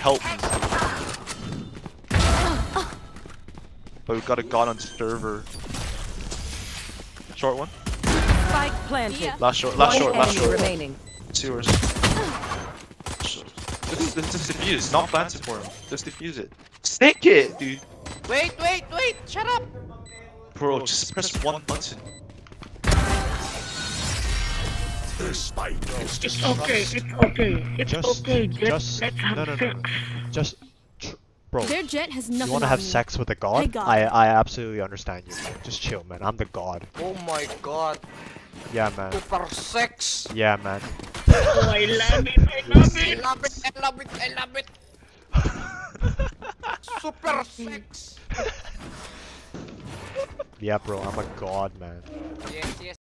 help me. But we got a god on server. Short one. Spike planted. Last short, last short, last short. Remaining. Sewers. Just defuse, not plant it for him. Just defuse it. Stick it, dude. Wait, shut up! Bro, just press one button. It's okay, it's Just, okay, just, let's have no, sex. just, bro. Their jet has nothing. You want to on have me. sex with a I god? got I it. absolutely understand you, man. Just chill, man. I'm the god. Oh my god. Yeah, man. Super sex. Yeah, man. Oh, I love it, I love I it. love it, I love it, I love it. Super sex. Yeah, bro. I'm a god, man. Yes, yes.